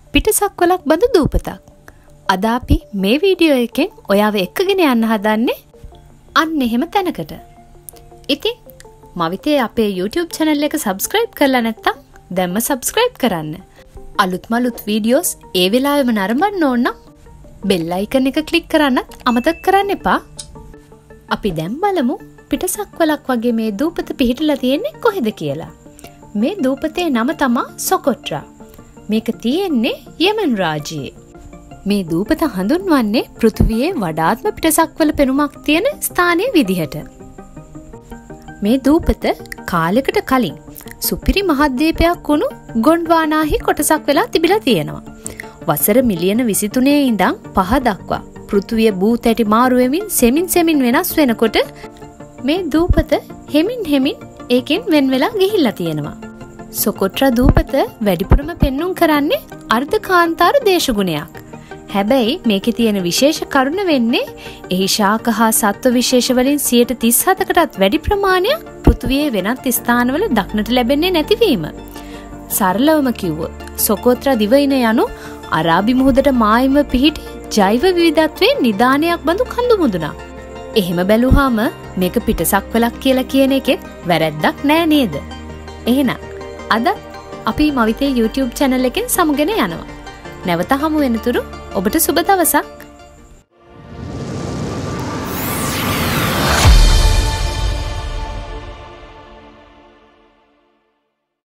පිටසක්වලක් බඳු දූපතක්. අද අපි මේ වීඩියෝ එකෙන් ඔයාව එක්කගෙන යන්න හදන්නේ අන්න එහෙම තැනකට. ඉතින් මවිතේ අපේ YouTube channel එක subscribe කරලා නැත්නම් දැන්ම subscribe කරන්න. අලුත් වීඩියෝස් ඒ වෙලාවෙම නරඹන්න ඕන නම් bell icon එක click කරන්නත් අමතක කරන්න එපා. අපි දැන් බලමු පිටසක්වලක් වගේ මේ දූපත පිහිටලා තියෙන්නේ කොහෙද කියලා. මේ දූපතේ නම තමයි සොකොට්‍රා. මේක තියෙන්නේ යෙමන් රාජ්‍යයේ. මේ දූපත හඳුන්වන්නේ පෘථිවියේ වඩාත්ම පිටසක්වල පෙනුමක් තියෙන ස්ථානයේ විදිහට. මේ දූපත කාලයකට කලින් සුපිරි මහද්වීපයක් වුණු ගොන්ඩ්වානාහි කොටසක් වෙලා තිබිලා තියෙනවා. වසර මිලියන 23 ඉඳන් 5 දක්වා පෘථිවිය භූතැටි මාරු වෙමින් සෙමින් වෙනස් වෙනකොට මේ දූපත හෙමින් ඒකෙන් වෙන් වෙලා ගිහිල්ලා තියෙනවා. සොකොට්‍රා දූපත වැඩිපුරම පෙන්눔 කරන්නේ අර්ධකාන්තාර දේශගුණයක්. හැබැයි මේකේ තියෙන විශේෂ කරුණ වෙන්නේ එහි ශාක හා සත්ව විශේෂ වලින් 37%කටත් වැඩි ප්‍රමාණයක් පෘථිවියේ වෙනත් ස්ථානවල දක්නට ලැබෙන්නේ නැතිවීම. සරලවම කිව්වොත් සොකොට්‍රා දිවයින යනු අරාබි මුහුදට මායිම පිහිටි ජෛව විවිධත්වයේ නිදානයක් බඳු කඳු මුදුනක්. එහෙම බැලුවාම මේක පිටසක්වලක් කියලා කියන එකෙත් වැරැද්දක් නෑ නේද? එහෙනම් අද අපි මවිතේ YouTube channel එකෙන් සමුගෙන යනවා. නැවත හමු වෙනතුරු ඔබට සුබ දවසක්.